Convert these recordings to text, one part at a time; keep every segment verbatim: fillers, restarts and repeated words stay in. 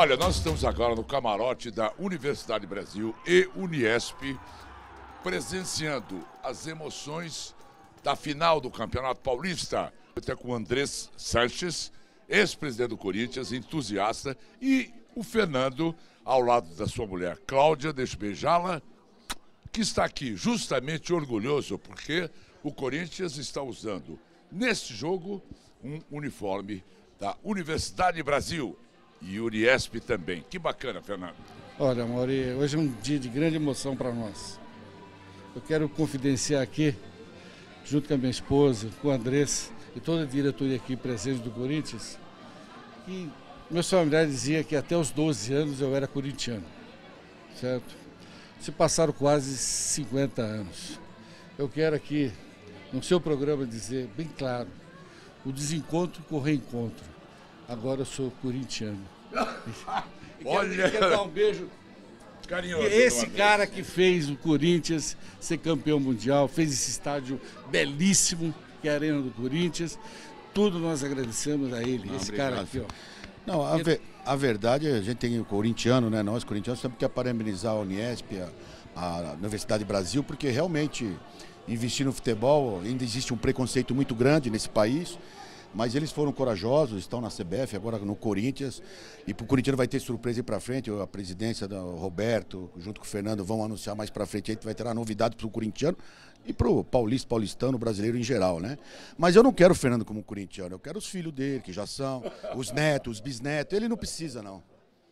Olha, nós estamos agora no camarote da Universidade Brasil e Uniesp, presenciando as emoções da final do Campeonato Paulista. Até com o Andrés Sanches, ex-presidente do Corinthians, entusiasta, e o Fernando, ao lado da sua mulher Cláudia, deixa eu beijá-la, que está aqui justamente orgulhoso, porque o Corinthians está usando, neste jogo, um uniforme da Universidade Brasil e Uniesp também. Que bacana, Fernando. Olha, Mauri, hoje é um dia de grande emoção para nós. Eu quero confidenciar aqui, junto com a minha esposa, com o Andrés e toda a diretoria aqui presente do Corinthians, que meus familiares diziam que até os doze anos eu era corintiano, certo? Se passaram quase cinquenta anos. Eu quero aqui, no seu programa, dizer bem claro, o desencontro com o reencontro. Agora eu sou corintiano. Olha! Quero, quero dar um beijo. Carinhoso. Esse cara que fez o Corinthians ser campeão mundial, fez esse estádio belíssimo, que é a Arena do Corinthians. Tudo nós agradecemos a ele, Não, esse obrigado. cara aqui, ó. Não, a, ve a verdade, a gente tem o corintiano, né? Nós, corintianos, temos que parabenizar a Uniesp, a, a Universidade Brasil, porque realmente investir no futebol, ainda existe um preconceito muito grande nesse país. Mas eles foram corajosos, estão na C B F, agora no Corinthians. E para o Corinthians vai ter surpresa aí para frente. A presidência do Roberto, junto com o Fernando, vão anunciar mais para frente. Aí vai ter novidade para o corintiano e para o paulista, paulistano, brasileiro em geral, né? Mas eu não quero o Fernando como corintiano. Eu quero os filhos dele, que já são, os netos, os bisnetos. Ele não precisa, não.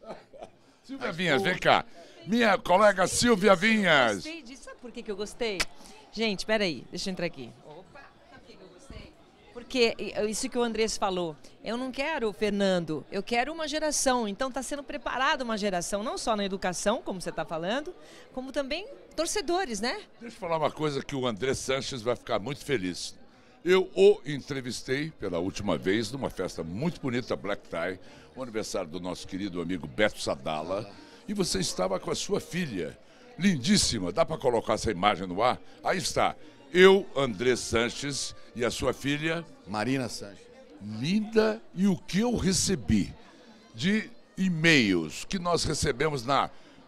Silvia Vinhas, vem cá. Minha colega Silvia Vinhas. Gostei disso. Sabe por que que eu gostei? Gente, peraí, deixa eu entrar aqui. Opa, sabe por que que eu gostei? Porque isso que o Andrés falou, eu não quero o Fernando, eu quero uma geração. Então está sendo preparada uma geração, não só na educação, como você está falando, como também torcedores, né? Deixa eu falar uma coisa que o Andrés Sanches vai ficar muito feliz. Eu o entrevistei pela última vez numa festa muito bonita, Black Tie, o aniversário do nosso querido amigo Beto Sadala, e você estava com a sua filha, lindíssima. Dá para colocar essa imagem no ar? Aí está. Eu, Andrés Sanches, e a sua filha... Marina Sanches. Linda. E o que eu recebi de e-mails que nós recebemos na...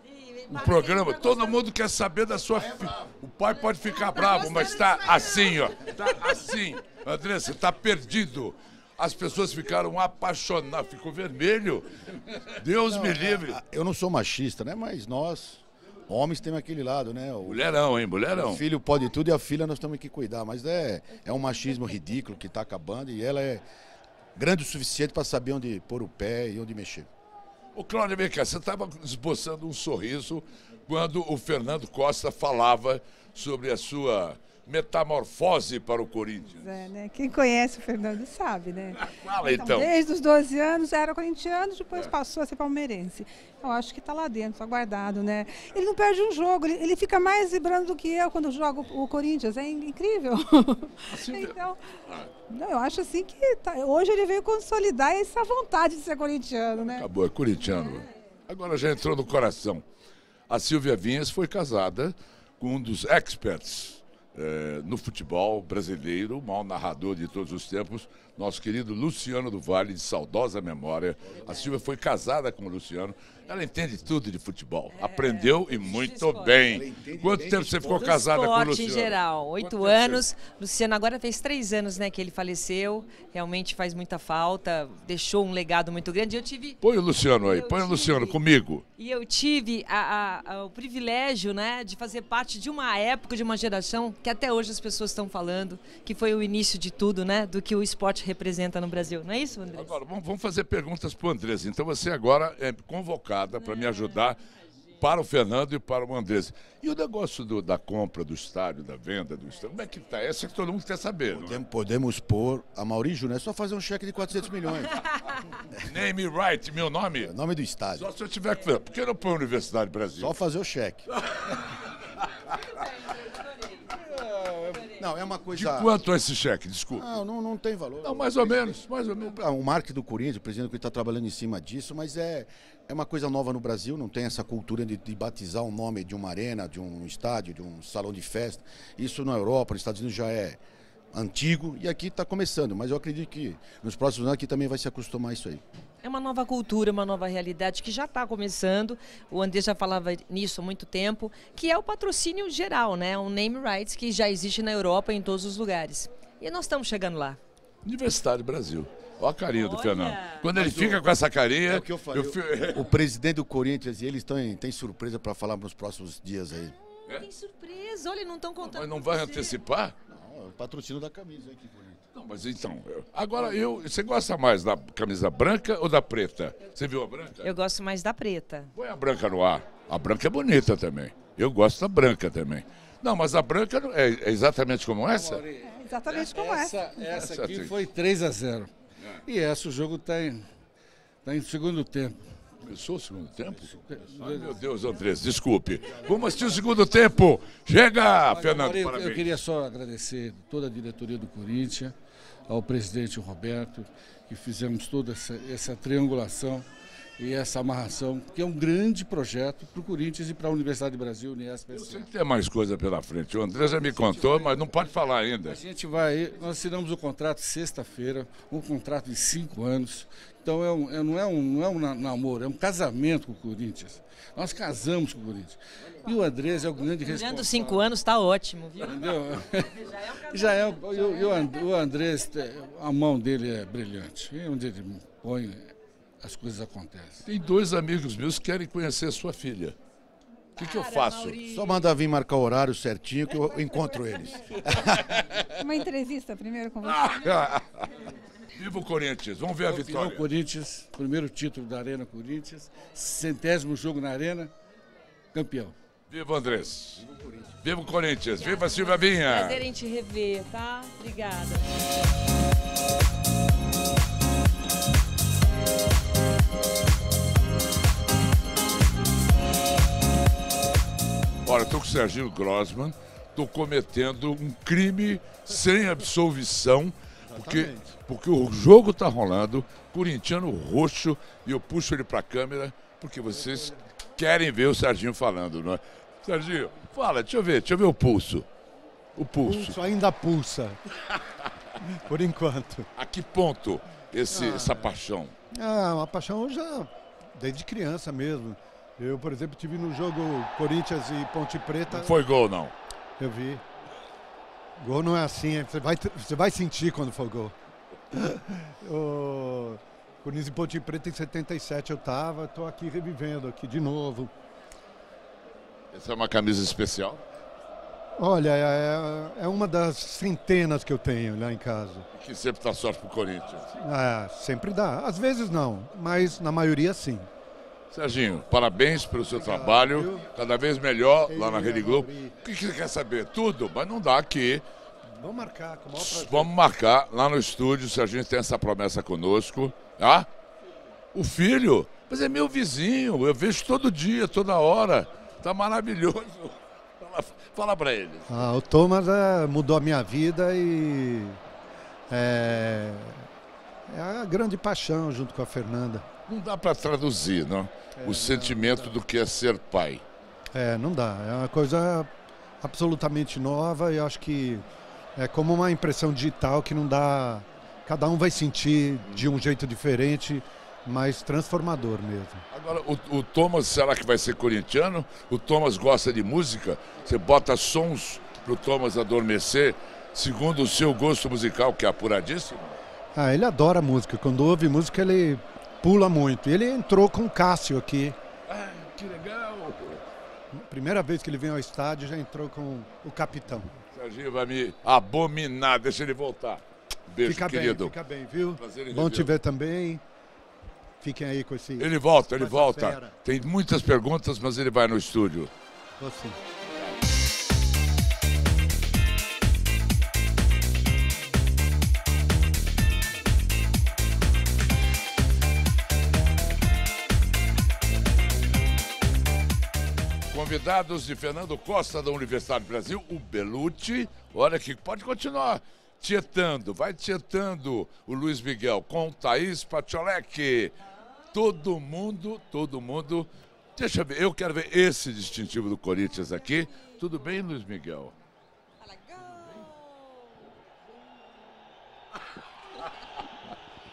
O programa, todo mundo quer saber da sua filha. O pai pode ficar bravo, mas está assim, ó. Está assim. André, você está perdido. As pessoas ficaram apaixonadas. Ficou vermelho. Deus Não, me livre. Eu não sou machista, né? Mas nós... Homens temos aquele lado, né? O, Mulherão, hein? Mulherão. o filho pode tudo e a filha nós temos que cuidar. Mas é, é um machismo ridículo que está acabando e ela é grande o suficiente para saber onde pôr o pé e onde mexer. Ô, Cláudia, vem cá. Você estava esboçando um sorriso quando o Fernando Costa falava sobre a sua metamorfose para o Corinthians. É, né? Quem conhece o Fernando sabe, né? Fala, então. Desde os doze anos era corintiano, depois passou a ser palmeirense. Eu acho que está lá dentro, está guardado, né? Ele não perde um jogo, ele, ele fica mais vibrando do que eu quando joga o, o Corinthians, é incrível. Assim, Então, não, eu acho assim que tá, hoje ele veio consolidar essa vontade de ser corintiano, né? Acabou, é corintiano. Agora já entrou no coração. A Silvia Vinhas foi casada com um dos experts É, no futebol brasileiro, o maior narrador de todos os tempos, nosso querido Luciano do Vale, de saudosa memória. A Silvia foi casada com o Luciano. Ela entende tudo de futebol. É, aprendeu e muito bem. Quanto tempo você ficou casada com o Luciano? Esporte em geral, oito anos. Luciano agora fez três anos, né, que ele faleceu. Realmente faz muita falta, deixou um legado muito grande. Eu tive... Põe o Luciano aí, põe o Luciano comigo. E eu tive a, a, a, o privilégio, né, de fazer parte de uma época, de uma geração que até hoje as pessoas estão falando, que foi o início de tudo, né, do que o esporte representa no Brasil. Não é isso, Andrés? Agora, vamos fazer perguntas para o Andrés. Então você agora é convocada para me ajudar para o Fernando e para o Andrés. E o negócio do, da compra do estádio, da venda do estádio, como é que está? Essa que todo mundo quer saber. Não é? Podemos, podemos pôr a Mauri Júnior, é só fazer um cheque de quatrocentos milhões. Name right, meu nome? É o nome do estádio. Só se eu tiver que fazer. Por que não põe a Universidade Brasil? Só fazer o cheque. Não, é uma coisa... De quanto é esse cheque? Desculpa. Não, não, não tem valor. Não, mais ou menos, mais ou menos. O marketing do Corinthians, o presidente que está trabalhando em cima disso, mas é, é uma coisa nova no Brasil, não tem essa cultura de, de batizar o nome de uma arena, de um estádio, de um salão de festa. Isso na Europa, nos Estados Unidos já é antigo, e aqui está começando, mas eu acredito que nos próximos anos aqui também vai se acostumar a isso aí. É uma nova cultura, uma nova realidade que já está começando. O André já falava nisso há muito tempo, que é o patrocínio geral, né? O name rights que já existe na Europa em todos os lugares. E nós estamos chegando lá. Universidade Brasil. Olha a carinha do Olha. Fernando. Quando ele Mas fica o- com essa carinha... É o que eu falei. fi- O, o presidente do Corinthians e eles têm, têm surpresa para falar nos próximos dias aí. É? Tem surpresa, olha, não estão contando. Mas não com vai você. antecipar? Não, é o patrocínio da camisa aí que bonito. Não, mas então... eu- Agora, eu, você gosta mais da camisa branca ou da preta? Você viu a branca? Eu gosto mais da preta. Põe a branca no ar. A branca é bonita também. Eu gosto da branca também. Não, mas a branca não- é, é exatamente como essa? É exatamente como Essa, essa. essa Essa aqui sim. foi três a zero. E essa o jogo está em, tá em segundo tempo. Começou o segundo tempo? Ai, meu Deus, Andrés, desculpe. Vamos assistir o segundo tempo. Chega, Fernando, Agora, eu, parabéns. eu queria só agradecer toda a diretoria do Corinthians, ao presidente Roberto, que fizemos toda essa, essa triangulação e essa amarração, que é um grande projeto para o Corinthians e para a Universidade do Brasil, Unesp. Eu sei que tem mais coisa pela frente. O André já me contou, mas não pode falar ainda. A gente vai, nós assinamos o contrato sexta-feira, um contrato de cinco anos. Então é um, é- não, é um, não é um na- namoro, é um casamento com o Corinthians. Nós casamos com o Corinthians. E o Andrés é o grande Durante responsável. cinco anos está ótimo, viu? Entendeu? Já é, o, e o- e o And- o Andrés, a mão dele é brilhante. E onde ele põe, as coisas acontecem. Tem dois amigos meus que querem conhecer sua filha. O que, que eu faço? Só mandar vir marcar o horário certinho que eu encontro eles. Uma entrevista primeiro com você. Viva o Corinthians. Vamos ver a Final vitória. Corinthians, primeiro título da Arena Corinthians, centésimo jogo na Arena, campeão. Viva o Andrés. Viva o Corinthians. Viva a Silvia Vinha. Prazer em te rever, tá? Obrigada. Olha, estou com o Serginho Grossman, estou cometendo um crime sem absolvição, porque, porque o jogo está rolando, corintiano roxo, e eu puxo ele para a câmera, porque vocês querem ver o Serginho falando, não é? Serginho, fala, deixa eu ver, deixa eu ver o pulso. O pulso. Pulso ainda pulsa. Por enquanto. A que ponto esse, essa paixão? Ah, uma paixão já desde criança mesmo. Eu, por exemplo, tive no jogo Corinthians e Ponte Preta. Não foi gol, não. Eu vi. Gol não é assim, você vai, você vai sentir quando for gol. O Corinthians e Ponte Preta em setenta e sete eu tava, tô aqui revivendo aqui de novo. Essa é uma camisa especial? Olha, é, é uma das centenas que eu tenho lá em casa. Que sempre dá sorte pro Corinthians. É, sempre dá. Às vezes não, mas na maioria sim. Serginho, parabéns pelo seu trabalho, cada vez melhor lá na Rede Globo. O que que você quer saber? Tudo, mas não dá aqui. Vamos marcar, com o maior prazer. Vamos marcar lá no estúdio, se a gente tem essa promessa conosco, tá? O filho, mas é meu vizinho, eu vejo todo dia, toda hora. Tá maravilhoso. Fala, fala pra ele. Ah, o Thomas é, mudou a minha vida e é, é a grande paixão junto com a Fernanda. Não dá pra traduzir, não? O sentimento do que é ser pai. É, não dá. É uma coisa absolutamente nova e eu acho que é como uma impressão digital que não dá. Cada um vai sentir de um jeito diferente, mas transformador mesmo. Agora, o, o Thomas, será que vai ser corintiano? O Thomas gosta de música? Você bota sons pro Thomas adormecer, segundo o seu gosto musical, que é apuradíssimo? Ah, ele adora música. Quando ouve música, ele pula muito. E ele entrou com o Cássio aqui. Ah, que legal! Primeira vez que ele vem ao estádio, já entrou com o capitão. Serginho vai me abominar, deixa ele voltar. Beijo, Fica querido. bem, fica bem, viu? Prazer em Bom te revê-lo. ver também. Fiquem aí com esse... Ele volta, ele com essa volta. fera. Tem muitas perguntas, mas ele vai no estúdio. Vou sim. Convidados de Fernando Costa, da Universidade do Brasil, o Belucci. Olha que pode continuar tietando, vai tietando o Luiz Miguel com o Thaís Pacholek. Todo mundo, todo mundo. Deixa eu ver, eu quero ver esse distintivo do Corinthians aqui. Tudo bem, Luiz Miguel?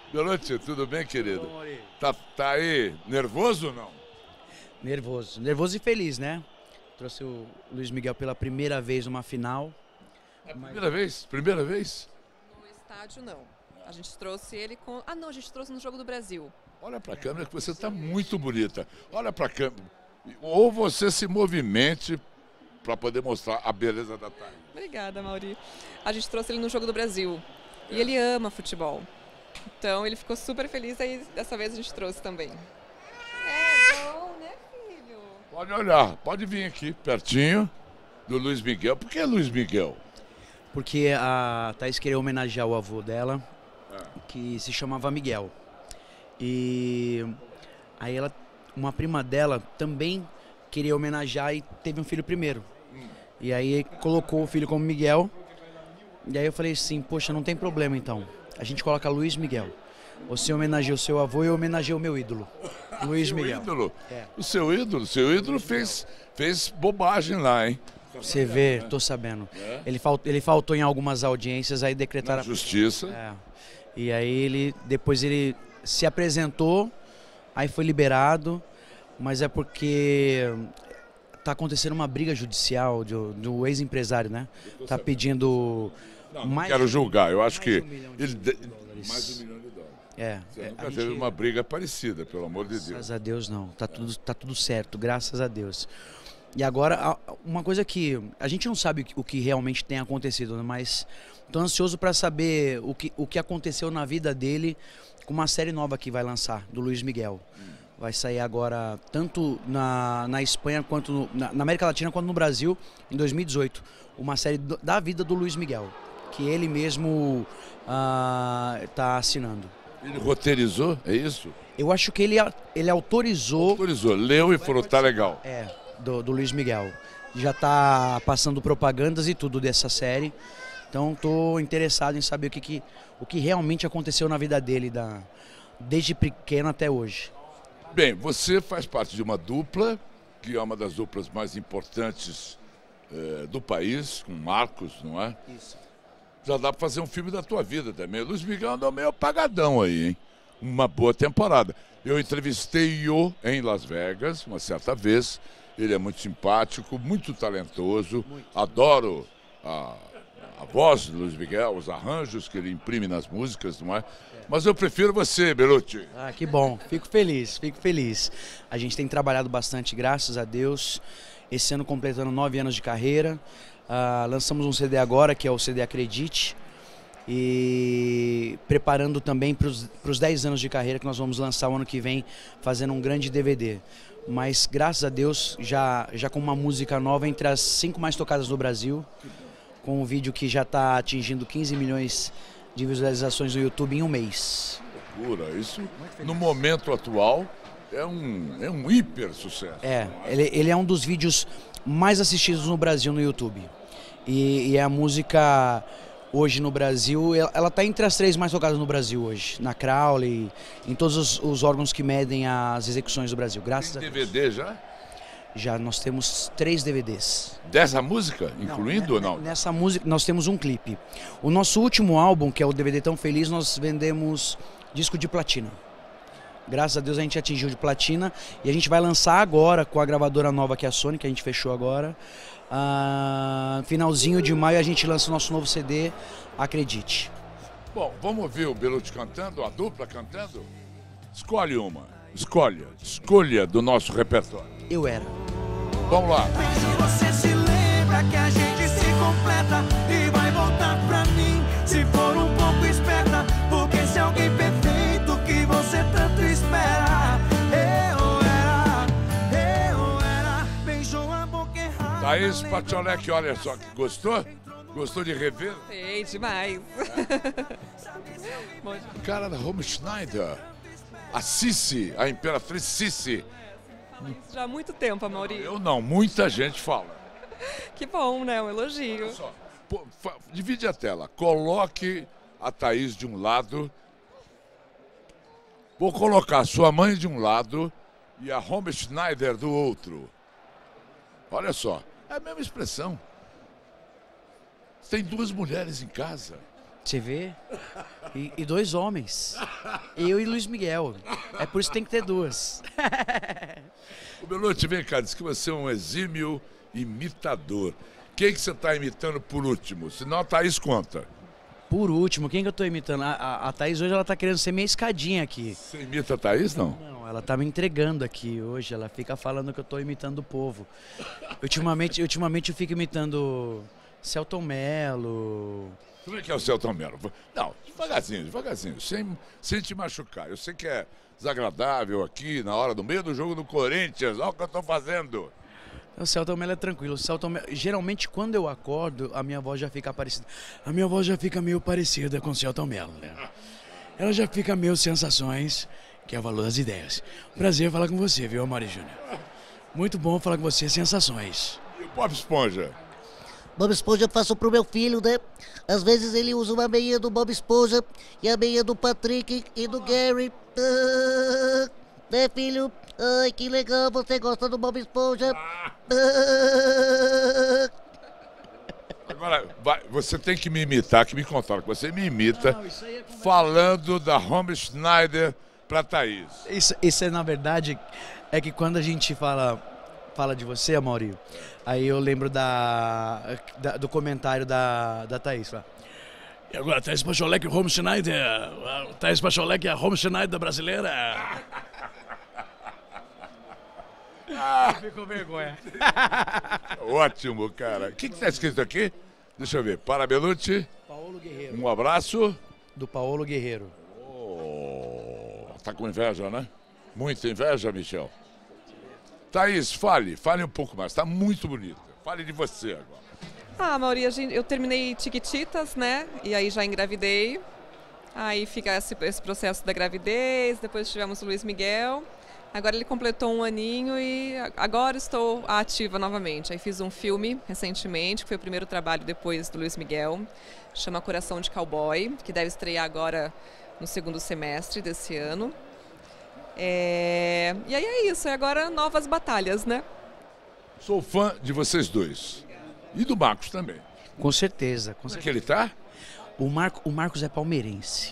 Belotti, tudo bem, querido? Bom, Mauri. Tá, tá aí nervoso ou não? Nervoso. Nervoso e feliz, né? Trouxe o Luiz Miguel pela primeira vez numa final. É a primeira vez? Primeira vez? No estádio, não. A gente trouxe ele com... Ah, não, a gente trouxe no Jogo do Brasil. Olha pra câmera que você tá muito bonita. Olha pra câmera. Ou você se movimente para poder mostrar a beleza da Thaís. Obrigada, Mauri. A gente trouxe ele no Jogo do Brasil. É. E ele ama futebol. Então ele ficou super feliz, aí dessa vez a gente trouxe também. É bom, né, filho? Pode olhar, pode vir aqui, pertinho do Luiz Miguel. Por que Luiz Miguel? Porque a Thaís queria homenagear o avô dela, é. que se chamava Miguel. E aí ela, uma prima dela também queria homenagear e teve um filho primeiro. Hum. E aí colocou o filho como Miguel. E aí eu falei assim, poxa, não tem problema então. A gente coloca Luiz Miguel. Você homenageia o seu avô e eu homenageei o meu ídolo, Luiz seu Miguel. Ídolo? É. O seu ídolo? Seu ídolo fez, fez bobagem lá, hein? Você vê, tô sabendo. É. Ele, falt, ele faltou em algumas audiências, aí decretaram... Na justiça. É. E aí ele, depois ele se apresentou, aí foi liberado, mas é porque tá acontecendo uma briga judicial do, do ex-empresário, né? Tá pedindo... Não, não quero julgar, eu acho que... Um milhão de ele de... dólares. Mais de um milhão de dólares. É. Você é, nunca a teve gente... uma briga parecida, pelo amor de Deus. Graças a Deus não, tá tudo, tá tudo certo, graças a Deus. E agora, uma coisa que a gente não sabe o que realmente tem acontecido, né? Mas tô ansioso para saber o que, o que aconteceu na vida dele com uma série nova que vai lançar, do Luiz Miguel. Hum. Vai sair agora tanto na, na Espanha, quanto no, na, na América Latina, quanto no Brasil, em dois mil e dezoito. Uma série do, da vida do Luiz Miguel, que ele mesmo está assinando. Ele roteirizou, é isso? Eu acho que ele, ele autorizou... Autorizou, leu e falou, tá legal. É, do, do Luiz Miguel. Já está passando propagandas e tudo dessa série. Então estou interessado em saber o que, que, o que realmente aconteceu na vida dele, da, desde pequeno até hoje. Bem, você faz parte de uma dupla, que é uma das duplas mais importantes eh, do país, com Marcos, não é? Isso. Já dá para fazer um filme da tua vida também. Luiz Miguel andou meio apagadão aí, hein? Uma boa temporada. Eu entrevistei-o em Las Vegas, uma certa vez. Ele é muito simpático, muito talentoso. Muito. Adoro a, a voz do Luiz Miguel, os arranjos que ele imprime nas músicas, não é? É. Mas eu prefiro você, Belotti. Ah, que bom. Fico feliz, fico feliz. A gente tem trabalhado bastante, graças a Deus. Esse ano completando nove anos de carreira. Uh, lançamos um C D agora, que é o C D Acredite, e preparando também para os dez anos de carreira que nós vamos lançar o ano que vem, fazendo um grande D V D. Mas graças a Deus, já, já com uma música nova entre as cinco mais tocadas no Brasil, com um vídeo que já está atingindo quinze milhões de visualizações no YouTube em um mês. Loucura, isso no momento atual é um, é um hiper sucesso. É, ele, ele é um dos vídeos mais assistidos no Brasil no YouTube. E, e a música hoje no Brasil, ela está entre as três mais tocadas no Brasil hoje. Na Crowley, em todos os, os órgãos que medem as execuções do Brasil. Graças Tem a Deus. D V D já? Já, nós temos três D V Ds. Dessa música, incluindo ou não? Nessa música, nós temos um clipe. O nosso último álbum, que é o D V D Tão Feliz, nós vendemos disco de platina. Graças a Deus a gente atingiu de platina. E a gente vai lançar agora com a gravadora nova, que é a Sony, que a gente fechou agora. Uh, finalzinho de maio a gente lança o nosso novo C D, Acredite. Bom, vamos ouvir o Belotti cantando, a dupla cantando? Escolhe uma, escolha, escolha do nosso repertório. Eu Era. Vamos lá. Você se lembra que a gente se completa e vai voltar pra mim, se for um pouco esperta, porque se alguém perfeito que você tanto espera, eu era, eu era, beijou a boca errada. Thaís Pacholek, olha só, que gostou? Gostou de rever? Sei, demais. O cara da Home Schneider, a Cici, a Imperatriz Cici. Fala isso já há muito tempo, Amaury. Eu não, muita gente fala. Que bom, né? Um elogio. Olha só, pô, divide a tela, coloque a Thaís de um lado. Vou colocar a sua mãe de um lado e a Home Schneider do outro. Olha só, é a mesma expressão. Tem duas mulheres em casa. Você vê? E, e dois homens. Eu e Luiz Miguel. É por isso que tem que ter duas. O Belucci, vem cá, diz que você é um exímio imitador. Quem que você está imitando por último? Senão a Thaís conta. Por último, quem que eu tô imitando? A, a, a Thaís hoje ela tá querendo ser minha escadinha aqui. Você imita a Thaís, não? Não, ela tá me entregando aqui hoje. Ela fica falando que eu tô imitando o povo. Ultimamente, ultimamente eu fico imitando Celton Mello. Como é que é o Celton Mello? Não, devagarzinho, devagarzinho, sem, sem te machucar. Eu sei que é desagradável aqui na hora do meio do jogo do Corinthians. Olha o que eu tô fazendo. O Celton Mello é tranquilo. O Celton Mello, geralmente, quando eu acordo, a minha voz já fica parecida. A minha voz já fica meio parecida com o Celton Mello, né? Ela já fica meio sensações, que é o valor das ideias. Prazer falar com você, viu, Amaury Júnior? Muito bom falar com você, sensações. E o Bob Esponja? Bob Esponja eu faço pro meu filho, né? Às vezes ele usa uma meia do Bob Esponja e a meia do Patrick e do Gary. Ah, né, filho? Ai, que legal, você gosta do Bob Esponja. Ah. Agora, vai, você tem que me imitar, que me contaram que você me imita, não, é falando da Romy Schneider pra Thaís. Isso, isso é, na verdade, é que quando a gente fala, fala de você, Amaury, aí eu lembro da, da, do comentário da, da Thaís. Lá. E agora, Thaís Pacholek e Romy Schneider. Thaís Pacholek é a Romy Schneider brasileira. Ah, ficou vergonha. Ótimo, cara. O que está escrito aqui? Deixa eu ver. Para Belucci. Paolo Guerreiro. Um abraço. Do Paolo Guerreiro. Oh, tá com inveja, né? Muita inveja, Michel. Thaís, fale. Fale um pouco mais. Tá muito bonita. Fale de você agora. Ah, Mauri, eu terminei Chiquititas, né? E aí já engravidei. Aí fica esse, esse processo da gravidez. Depois tivemos o Luiz Miguel. Agora ele completou um aninho e agora estou ativa novamente. Aí fiz um filme recentemente, que foi o primeiro trabalho depois do Luiz Miguel, chama Coração de Cowboy, que deve estrear agora no segundo semestre desse ano. É... E aí é isso, e agora novas batalhas, né? Sou fã de vocês dois. E do Marcos também. Com certeza. Com certeza. Onde que ele tá? O, Marco, o Marcos é palmeirense.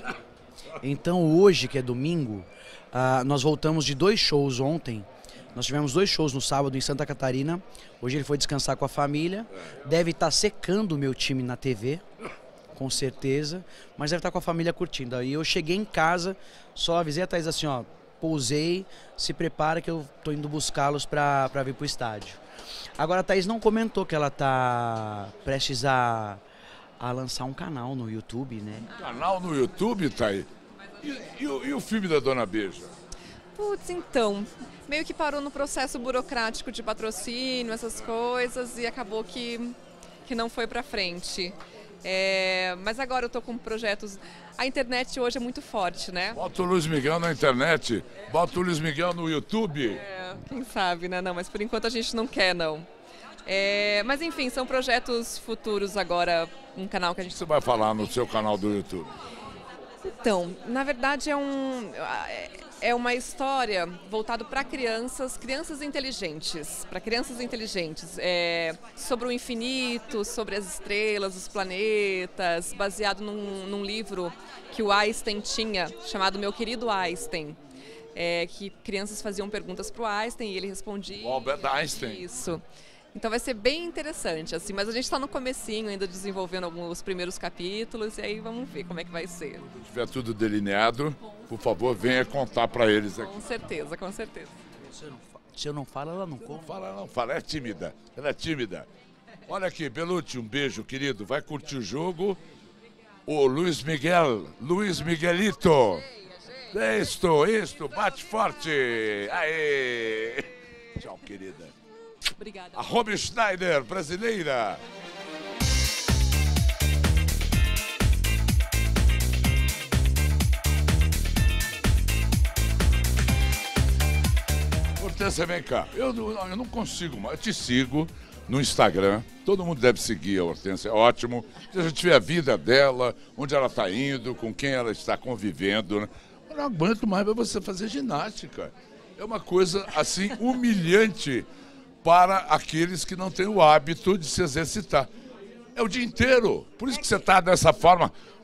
Então hoje, que é domingo, Uh, nós voltamos de dois shows ontem. Nós tivemos dois shows no sábado em Santa Catarina. Hoje ele foi descansar com a família. Deve estar secando o meu time na T V, com certeza. Mas deve estar com a família curtindo. Aí eu cheguei em casa, só avisei a Thaís assim, ó, pousei, se prepara que eu tô indo buscá-los para vir pro estádio. Agora a Thaís não comentou que ela tá prestes a, a lançar um canal no YouTube, né? Canal no YouTube, Thaís? E, e, o, e o filme da Dona Beija? Putz, então, meio que parou no processo burocrático de patrocínio, essas coisas, e acabou que, que não foi pra frente. É, mas agora eu tô com projetos... A internet hoje é muito forte, né? Bota o Luiz Miguel na internet, bota o Luiz Miguel no YouTube. É, quem sabe, né? Não, mas por enquanto a gente não quer, não. É, mas enfim, são projetos futuros agora, um canal que a gente... O que você vai falar no seu canal do YouTube? Então, na verdade é, um, é uma história voltada para crianças, crianças inteligentes, para crianças inteligentes, é, sobre o infinito, sobre as estrelas, os planetas, baseado num, num livro que o Einstein tinha, chamado Meu Querido Einstein, é, que crianças faziam perguntas para o Einstein e ele respondia. O Albert Einstein. Isso. Então vai ser bem interessante, assim, mas a gente está no comecinho ainda desenvolvendo alguns primeiros capítulos e aí vamos ver como é que vai ser. Quando tiver tudo delineado, por favor, venha contar para eles aqui. Com certeza, com certeza. Se eu não, se eu não falo, ela não conta. Não fala, não fala, é tímida, ela é tímida. Olha aqui, Belucci, um beijo, querido, vai curtir o jogo. O Luiz Miguel, Luiz Miguelito. Isto, isto, bate forte. Aê! Tchau, querida. Obrigada. A Romy Schneider, brasileira. Hortência, vem cá. Eu, eu não consigo mais. Eu te sigo no Instagram. Todo mundo deve seguir a Hortência. É ótimo. Se a gente vê a vida dela, onde ela está indo, com quem ela está convivendo. Né? Eu não aguento mais para você fazer ginástica. É uma coisa, assim, humilhante para aqueles que não têm o hábito de se exercitar. É o dia inteiro. Por isso que você está dessa forma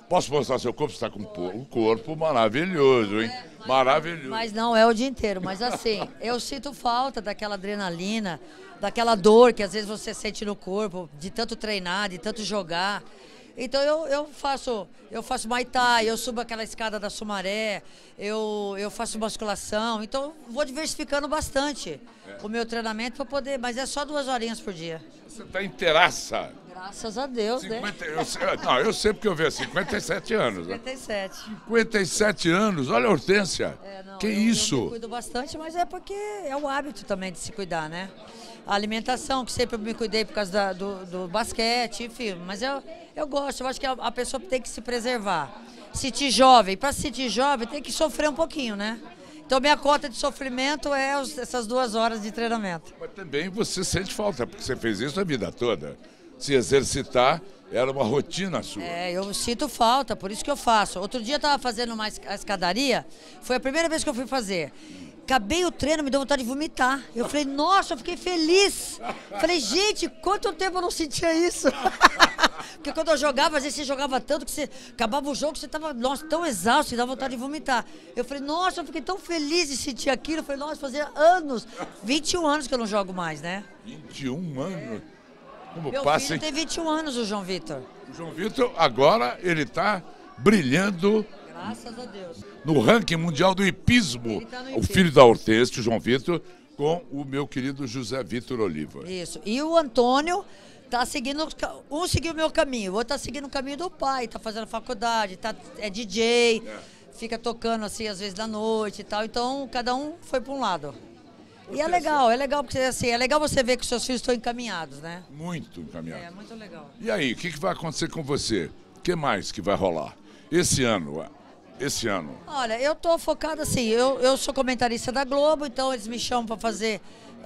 Posso mostrar seu corpo? Você está com um corpo maravilhoso, hein? É, mas, maravilhoso. Mas não é o dia inteiro. Mas assim, eu sinto falta daquela adrenalina, daquela dor que às vezes você sente no corpo, de tanto treinar, de tanto jogar. Então eu, eu faço eu faço Muay Thai, eu subo aquela escada da Sumaré, eu, eu faço musculação, então vou diversificando bastante é. o meu treinamento para poder, mas é só duas horinhas por dia. Você está inteiraça. Graças a Deus, cinquenta, né? Eu, não, eu sei porque eu vejo, cinquenta e sete anos. cinquenta e sete. cinquenta e sete anos, olha a Hortência. É, não, que eu, isso? Eu me cuido bastante, mas é porque é o hábito também de se cuidar, né? A alimentação, que sempre eu me cuidei por causa da, do, do basquete, enfim. Mas eu, eu gosto, eu acho que a, a pessoa tem que se preservar. Se sentir jovem, para se sentir jovem tem que sofrer um pouquinho, né? Então minha cota de sofrimento é os, essas duas horas de treinamento. Mas também você sente falta, porque você fez isso a vida toda. Se exercitar era uma rotina sua. É, eu sinto falta, por isso que eu faço. Outro dia eu estava fazendo uma escadaria, foi a primeira vez que eu fui fazer. Acabei o treino, me deu vontade de vomitar. Eu falei, nossa, eu fiquei feliz. Falei, gente, quanto tempo eu não sentia isso? Porque quando eu jogava, às vezes você jogava tanto que você acabava o jogo, você estava, nossa, tão exausto e dava vontade de vomitar. Eu falei, nossa, eu fiquei tão feliz de sentir aquilo. Eu falei, nossa, fazia anos, vinte e um anos que eu não jogo mais, né? vinte e um anos? Como Meu passa, filho tem vinte e um anos, o João Vitor. O João Vitor, agora, ele está brilhando. Graças a Deus. No ranking mundial do hipismo, tá o filho da Hortência, o João Vitor, com o meu querido José Vitor Oliva. Isso. E o Antônio tá seguindo, um seguiu o meu caminho, o outro tá seguindo o caminho do pai, tá fazendo faculdade, tá, é D J, é. fica tocando assim às vezes da noite e tal. Então cada um foi para um lado. E é legal, é legal porque assim, é legal você ver que os seus filhos estão encaminhados, né? Muito encaminhados. É, muito legal. E aí, o que, que vai acontecer com você? O que mais que vai rolar? Esse ano, esse ano. Olha, eu tô focada assim, eu, eu sou comentarista da Globo, então eles me chamam para fazer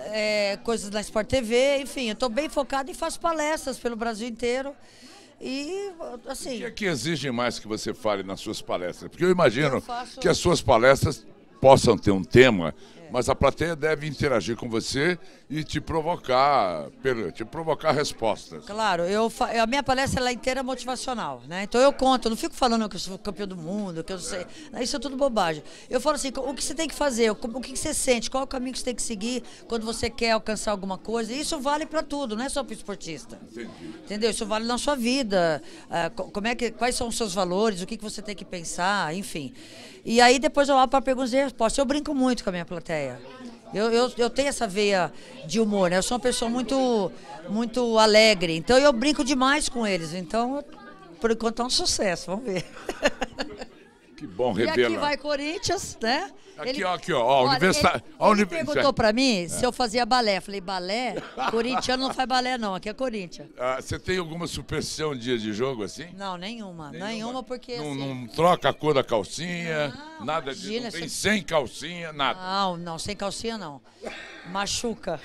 é, coisas na Sport T V, enfim, eu tô bem focada e faço palestras pelo Brasil inteiro. E, assim... O que é que exige mais que você fale nas suas palestras? Porque eu imagino eu faço... que as suas palestras possam ter um tema, é. mas a plateia deve interagir com você e te provocar, te provocar respostas. Claro, eu fa... a minha palestra ela é inteira motivacional, né? Então eu conto, eu não fico falando que eu sou campeão do mundo, que eu sei, é. isso é tudo bobagem. Eu falo assim, o que você tem que fazer, o que você sente, qual é o caminho que você tem que seguir quando você quer alcançar alguma coisa. E isso vale para tudo, não é só para o esportista. Entendi. Entendeu? Isso vale na sua vida, como é que, quais são os seus valores, o que você tem que pensar, enfim. E aí depois eu abro para perguntas e respostas. Eu brinco muito com a minha plateia. Eu, eu, eu tenho essa veia de humor, né? Eu sou uma pessoa muito, muito alegre, então eu brinco demais com eles. Então, por enquanto é um sucesso, vamos ver. Que bom, revela. E aqui vai Corinthians, né? Aqui, ele, ó, aqui, ó, a olha, universidade. Ele, a ele perguntou pra mim é. se eu fazia balé. Falei, balé? Corintiano não faz balé, não. Aqui é Corinthians. Ah, você tem alguma superstição dia de jogo assim? Não, nenhuma. Nenhuma, nenhuma porque. Não, assim... não troca a cor da calcinha, não, nada disso. Não tem você... sem calcinha, nada. Não, não, sem calcinha não. Machuca.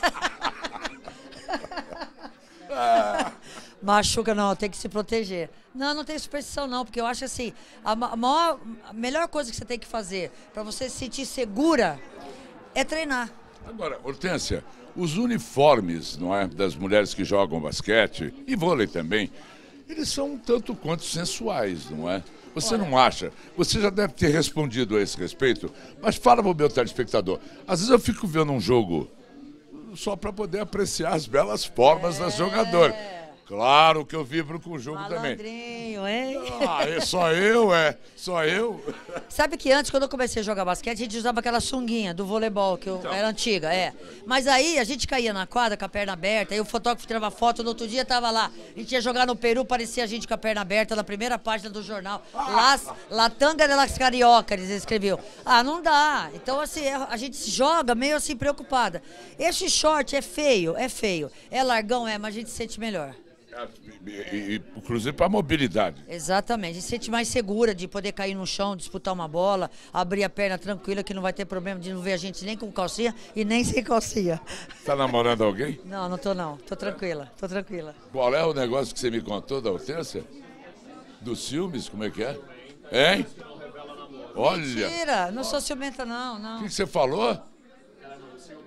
ah. Machuca não, tem que se proteger. Não, não tem superstição não, porque eu acho assim, a, maior, a melhor coisa que você tem que fazer para você se sentir segura é treinar. Agora, Hortência, os uniformes, não é, das mulheres que jogam basquete e vôlei também, eles são um tanto quanto sensuais, não é? Você Olha. não acha? Você já deve ter respondido a esse respeito, mas fala para o meu telespectador. Às vezes eu fico vendo um jogo só para poder apreciar as belas formas é. das jogadoras. Claro que eu vibro com o jogo Malandrinho, também. hein? Ah, é só eu, é? Só eu? Sabe que antes, quando eu comecei a jogar basquete, a gente usava aquela sunguinha do voleibol, que eu, então, era antiga, é. Mas aí a gente caía na quadra com a perna aberta, aí o fotógrafo tirava foto, no outro dia tava lá. A gente ia jogar no Peru, parecia a gente com a perna aberta na primeira página do jornal. Las, La Tanga de las Carioca, eles escreviam. Ah, não dá. Então, assim, a gente se joga meio assim preocupada. Esse short é feio, é feio. É largão, é, mas a gente se sente melhor. E, e, inclusive para a mobilidade. Exatamente, a gente se sente mais segura de poder cair no chão, disputar uma bola, abrir a perna tranquila, que não vai ter problema de não ver a gente nem com calcinha e nem sem calcinha. Tá namorando alguém? Não, não tô não, tô tranquila, tô tranquila. Qual é o negócio que você me contou da Hortência? Dos ciúmes, como é que é? Hein? Olha! Mentira, não sou ciumenta não, não. O que, que você falou?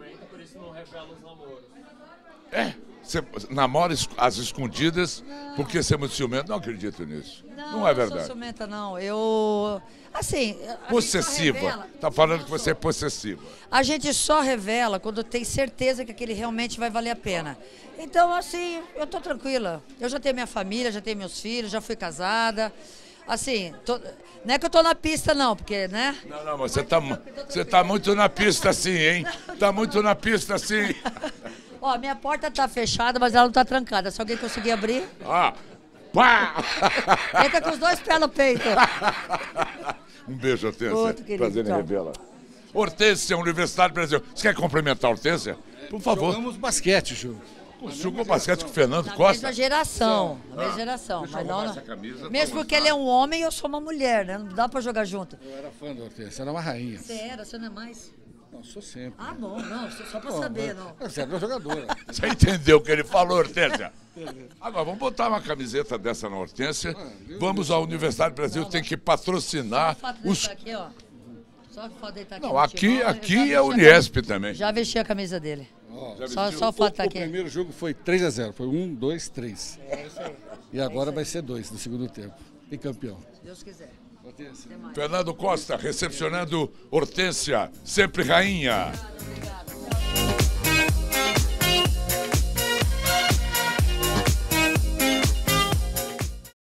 isso não revela os namoros. É? Você namora às escondidas porque você é muito ciumento? Não acredito nisso. Não, Não é eu verdade. não sou ciumenta, não. Eu... Assim... a Possessiva. gente só revela- Tá falando que você é possessiva. A gente só revela quando tem certeza que aquele realmente vai valer a pena. Então, assim, eu tô tranquila. Eu já tenho minha família, já tenho meus filhos, já fui casada. Assim, tô... não é que eu tô na pista, não, porque, né? Não, não, mas você tá, você tá muito na pista assim, hein? Tá muito na pista assim. Ó, minha porta tá fechada, mas ela não tá trancada. Se alguém conseguir abrir... Ah, pá! Entra com os dois pés no peito. Um beijo, Hortência. Outro, querido, Prazer em tchau. revê-la. Hortência, Universidade do Brasil. Você quer cumprimentar a Hortência? Por favor. Jogamos basquete, Ju. Jogou basquete com o Fernando Na Costa? mesma geração, na mesma geração. Deixa eu Mas não, arrumar não. essa camisa, Mesmo toma porque essa. ele é um homem e eu sou uma mulher, né? Não dá pra jogar junto. Eu era fã da Hortência, era uma rainha. Você era, você não é mais? Não, sou sempre. Ah, bom, não, só pra Pô, saber, mas- não. Você é uma jogadora. Você entendeu o que ele falou, Hortência? Agora, vamos botar uma camiseta dessa na Hortência. Vamos à Universidade do Brasil, tem que patrocinar Só o fato dele os... estar aqui, ó. Só o fato dele estar aqui. Não, no aqui, futebol, eu aqui já é vesti a a Uniesp camisa- também. Já vesti a camisa dele. Ó, Só, só o o, fato de estar o aqui. primeiro jogo foi três a zero. Foi um, dois, três. É isso aí. E agora vai ser dois no segundo tempo. E campeão. Se Deus quiser. Hortência. Fernando Costa recepcionando Hortência, sempre rainha. Obrigada.